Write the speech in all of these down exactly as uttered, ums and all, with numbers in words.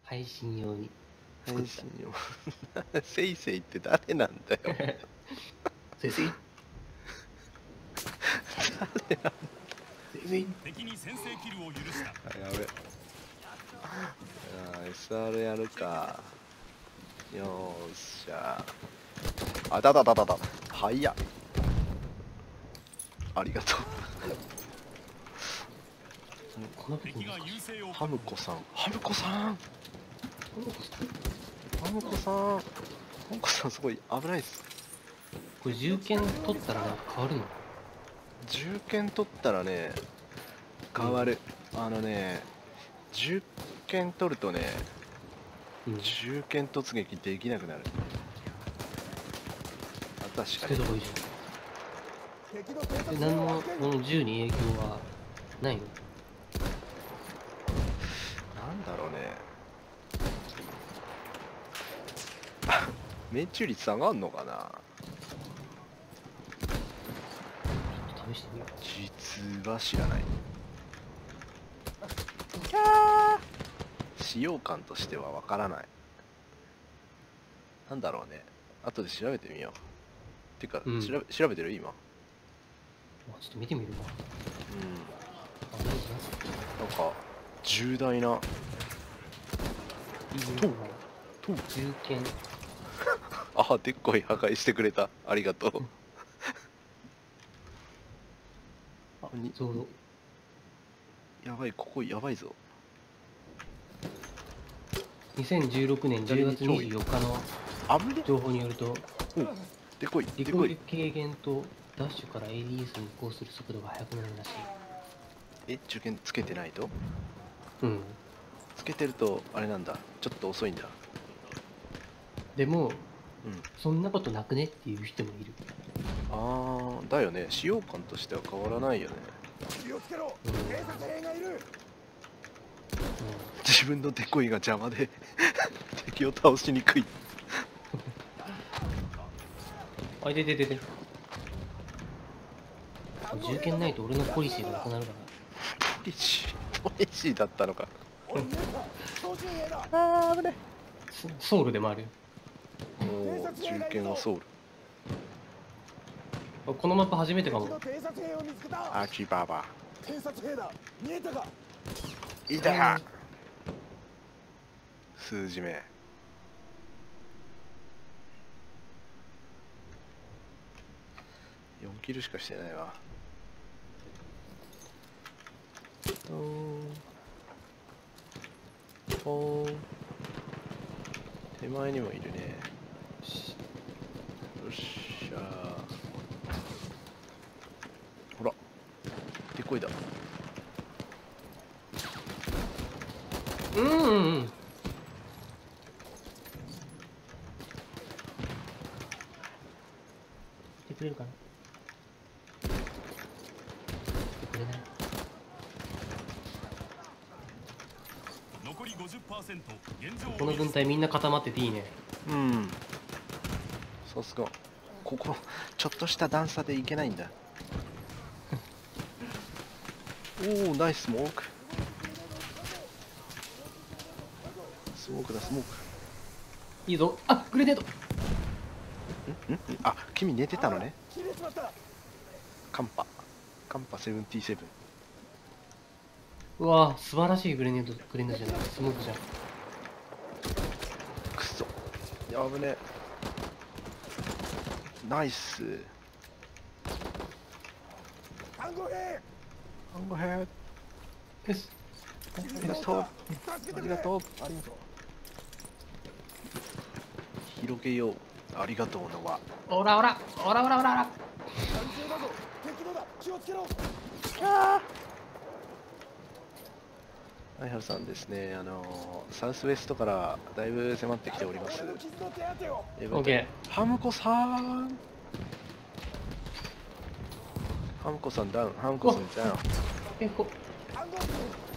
配信用に作った。 配信用せいせいって誰なんだよ。 せいせい誰なんだ。 せいせい敵に先制キルを許した。 あ、やべ。あー エスアール やるか。よーっしゃ。あだだだだだ。はいや。ありがとう。 この武器敵が難しい。 優勢をハムコさん。ハムコさん。ハムコさん。ハムコさんすごい危ないっす。 これ銃剣取ったらなんか変わるの？ 銃剣取ったらね、変わる。あのね、銃剣取るとね、 うん。 銃剣突撃できなくなる。あ、確かに。 つけた方がいいじゃん。え、何もこの銃に影響はないの？ なんだろうね。あ、命中率上がんのかな。 ちょっと試してみよう。 実は知らない。使用感としてはわからない。なんだろうね。後で調べてみよう。てか、 うん調べ調べてる今。 あ、ちょっと見てみるわ。 うん。 あ、いいじゃん。 なんか重大な。 いいね。 とと銃剣。 あ、でっこい破壊してくれた。ありがとう。 あに、 そうやばい、ここやばいぞ。 にせんじゅうろくねんじゅうがつにじゅうよっかのあぶね。 情報によると、 でこい、 リでこい。 コイル軽減とダッシュから エーディーエス に移行する速度が速くなるらしい。 え、受験つけてないと？ うん。 つけてると、あれなんだ。ちょっと遅いんだ。 でも、 うん。 そんなことなくねっていう人もいる。 あー、だよね。使用感としては変わらないよね。 気をつけろ、 うん警察兵がいる。 自分のデコイが邪魔で敵を倒しにくい。 あ、いてててて。銃剣ないと俺のポリシーがなくなるかポリシー、ポリシーだったのか。 俺見えた、操縦兵だ。 あー、危ね。 ら。ソウルでもあるよ。 おー、銃剣はソウル。 あ、このマップ初めてかも。 敵の偵察兵を見つけた。 アーチバーバ偵察兵だ。見えたか。 ー。いた。数字目。よんキルしかしてないわ。おーおー、手前にもいるね。よっしゃー。ほら、でっこいだ。 うんうんうん。やってくれるかな。やってくれない。 残り ごじゅっパーセント。現状この軍隊みんな固まってていいね。 うん。さすが。ここ、ちょっとした段差でいけないんだ。おお、ナイススモーク。スモークだ、スモーいいぞ。あ、グレネード。 ク。んんあ、君寝てたのね。 切れちまった。 カンパ。カンパななじゅうなな。 うわぁ、素晴らしいグレネード、グレネードじゃない、スモークじゃん。 くそ。やぶね。ナイス。 看護兵。 ハンゴヘッよし。 ありがとう。ありがとう。 ありがとう。 広げよう。ありがとうのは。 オラオラ、オラオラオラオラ。 男性だぞ。敵のだ。気をつけろ。 はいはるさんですね。あのー、サウスウェストからだいぶ迫ってきております。 俺の傷の手当てを。 えオッケハムコさん。ハムコさんダウン。ハムコさんダウン。 ー。え、こ、 看護兵。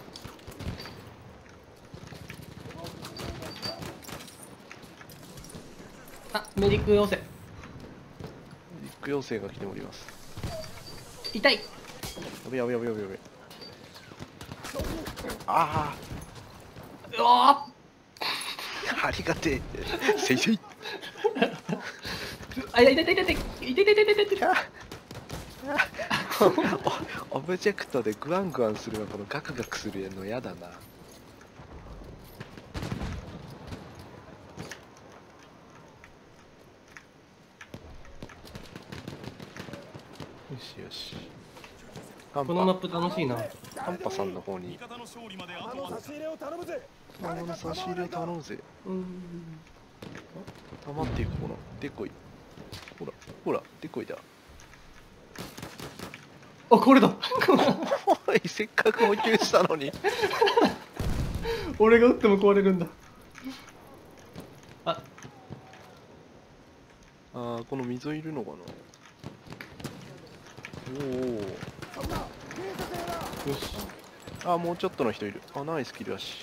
あ、メディック要請。 ビッグ要請が来ております。 痛い。 やべやべやべやべやべ。あうわー。 ありがてえ。せいせい。 あ、いたいたいたいたいたいたいたいたいたいたいた。 オオブジェクトでグワングワンするのこのガクガクするのやだな。よしよし。ハンこのマッパプ楽しいな。 ハンパさんの方味に方の勝利までああとわずかの差し入れを頼むぜ。 あの差し入れを頼むぜ。 うーん。 溜まっていくこのデコイ。ほらほらデコイだ。 あ、これだ。 おいせっかく補給したのに。 俺が撃っても壊れるんだ。あ、 あーこの溝いるのかな。おお。 そんな警察やな。 よし。 あーもうちょっとの人いる。あナイスキルだし。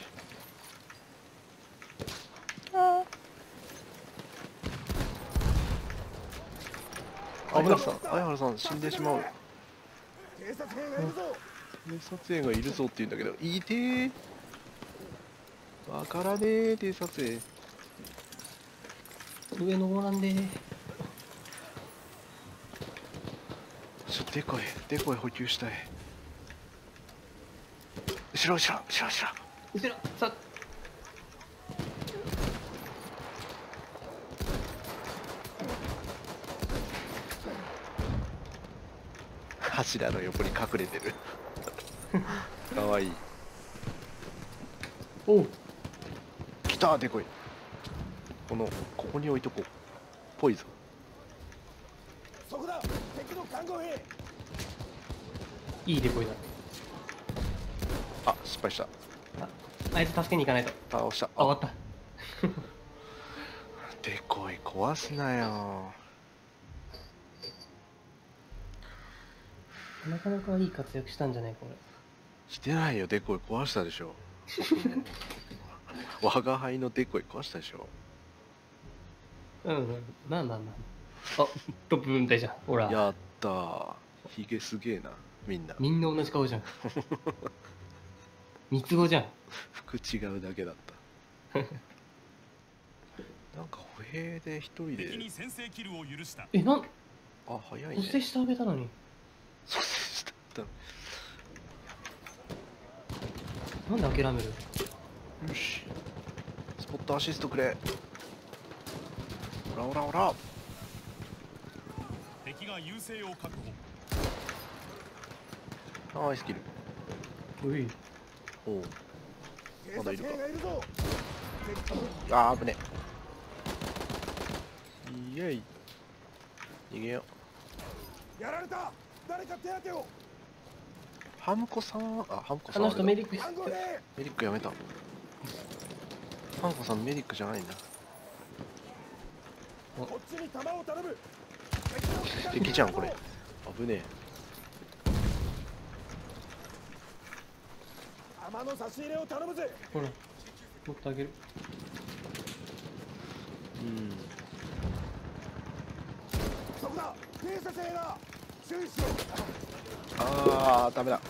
あ危なさん相原さん死んでしまう。 警察兵がいるぞ。 警察兵がいるぞって言うんだけどいてーわからねー偵察兵。 上登らんで。 ちょっとデコイデコイ補給したい。後ろ後ろ後ろ後ろ。 後ろ、さ。 柱の横に隠れてる。かわいい。 おう。 来たデコイ。このここに置いとこう。ポイズン。 そこだ。敵の看護兵。 いいデコイだ。 あ失敗した。 あ、あいつ助けに行かないと。 あ押した。 あ、終わった。 デコイ壊すなよ。 なかなかいい活躍したんじゃないこれ。 してないよデコイ壊したでしょ。我が輩のデコイ壊したでしょ。 うんうん。なんなんなん。あ、トップ分隊じゃん。ほら。 やったー。ヒゲすげえなみんな。 みんな同じ顔じゃん。三つ子じゃん。 服違うだけだった。なんか歩兵で一人で。 敵に先制キルを許したえ、なん、 あ早いそしてね。 下上げたのに。 そしてした。 なんで諦める。 よしスポットアシストくれ。オラオラオラ。 敵が優勢を確保。 ナイスキル。 うい。 おお警察兵がいるぞ。 あー危ねイエイ逃げよう。 やられた。誰か手当てを。 ハムコさんあハムコあさんあれだの人メリックし看護兵。 メリックやめた。ハムコさんメリックじゃないんだ。 こっちに弾を頼む。 敵じゃんこれ。危ね弾の差し入れを頼むぜ。 ほら、もっとあげる。 え。うんそこだ。警察兵だ。注意しろ。 あーダメだ。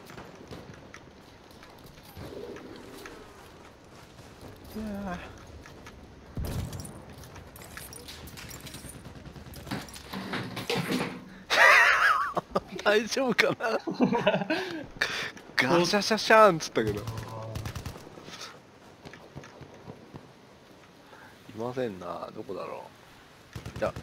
いやー大丈夫かな。ガシャシャシャンっつったけどいませんな。どこだろう。いや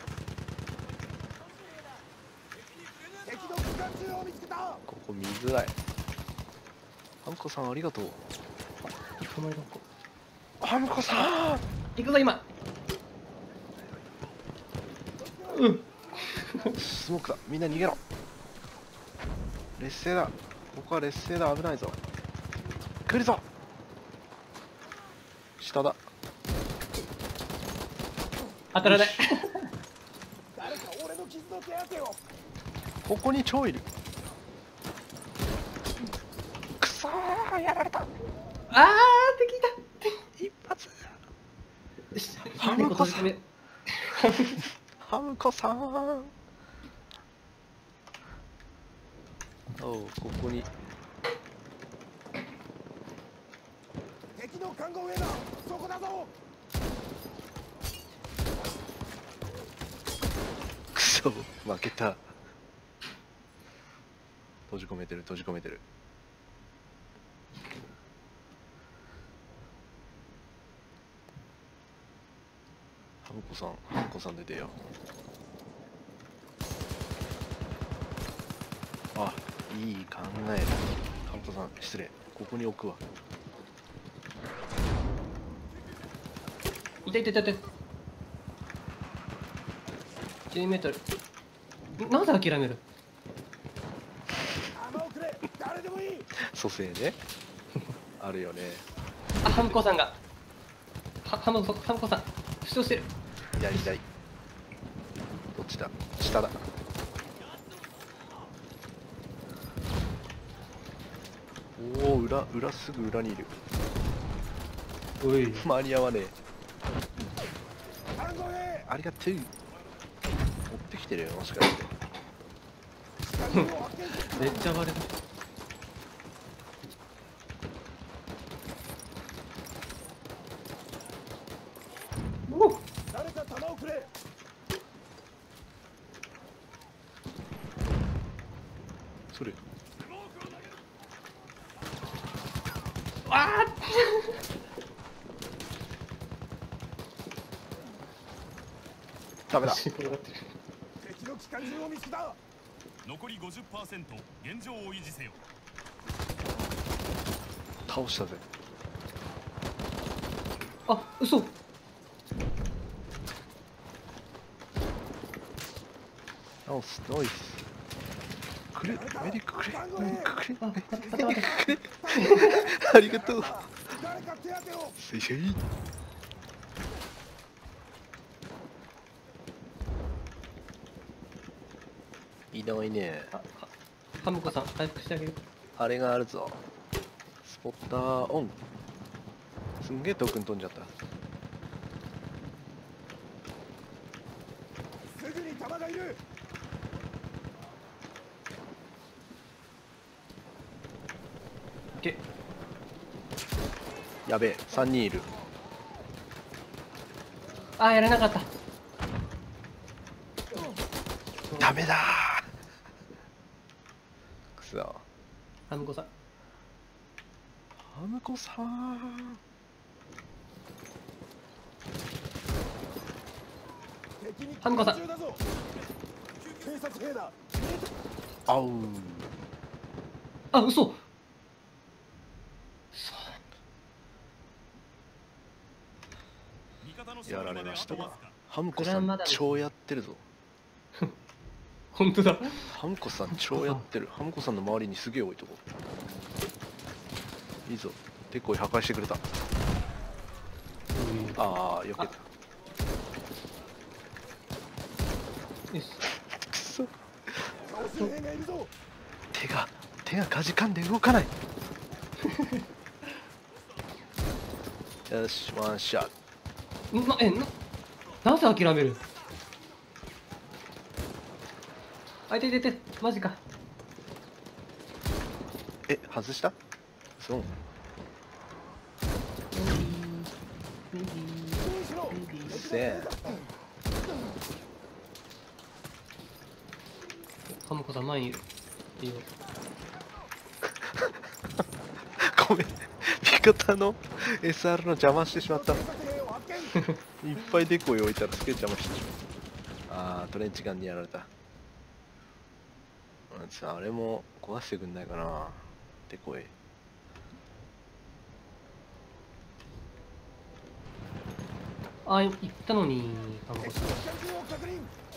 敵の機関銃を見つけた。 ここ見づらい。ハムコさんありがとう。 止まりだこ。 ハムコさん行くぞ今。うん。 スモークだ。みんな逃げろ。劣勢だ。ここは劣勢だ。危ないぞ。来るぞ。下だ。 当たらない。 誰か俺の傷の手当てを。 ここに超いる。くそーやられた。 あー、敵一発。 だ。 ハムコさんん。 ハムコさんおうここに敵の看護上だ。そこだぞ。 くそ負けた。閉じ込めてる閉じ込めてる。ハムコさんハムコさん出てよ。あ、いい考える。ハムコさん失礼、ここに置くわ。 いたいたいたいた。じゅうメートル。なぜ諦める？ 弾をくれ。誰でもいい。 蘇生ねあるよね。 あ、ハムコさんが。は、ハムコ、ハムコさん。負傷してる。 左左。どっちだ？下だ。おお、裏裏すぐ裏にいる。 おい。 間に合わねえ。 看護上。 ありがとう。持ってきてるよ、もしかして。 めっちゃバレる。おっ。 誰か弾をくれ。 それ。 あダメだ。 あ。死んだってる。 敵の機関銃を見つけた。 残り ごじゅっパーセント 現状を維持せよ。 倒したぜ。 あ、嘘。 ナイスナイス。くれメディックくれ看護メディックくれあ、待って待って待って。 くれありがとう。 誰か手当てを。 せいせい。いないね。 あ、はハムコさん、回復してあげる。 あれがあるぞ。スポッターオン。すんげえトークン飛んじゃった。 すぐに弾がいる。 け。 やべえ、さんにんいる。 あ、やれなかった。 ダメだー。くそ。 ハムコさん。 ハムコさん。 敵にハムコさん機関銃だぞ。警察兵だ。 あう。 あ、嘘。そう。 味方のやら勝利まであれましたわとわずか。 ハムコさんグランマダム超やってるぞ。 本当だ。 ハムコさん超やってる。ハムコさんの周りにすげえ置いとこう。いいぞ。デコイ破壊してくれた。ああ、よけた。 よし。 くそ。 倒す兵がいるぞ。 手が手がかじかんで動かない。よし、ワンショット。 な、え、な、なぜ諦める？あ、いていていて、マジか。 え、外した？そう。 用意しろ。 せえ。 ハムコさん前にいる。いいよ。 ごめん。味方の エスアール の邪魔してしまった。いっ警察兵を発見。 ぱいデコイ置いたらすげえ邪魔してしまう。あー、トレンチガンにやられた。あれも壊してくんないかな。デコイ。 あ、行ったのに、ハムコさん。 敵の機関銃を確認。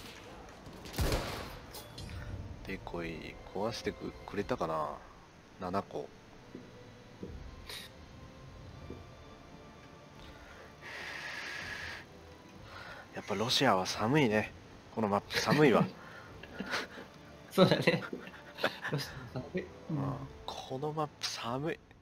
デコイ壊してくくれたかな。ななこ。やっぱロシアは寒いね。このマップ寒いわ。 そうだね。よし、うんこのマップ寒い。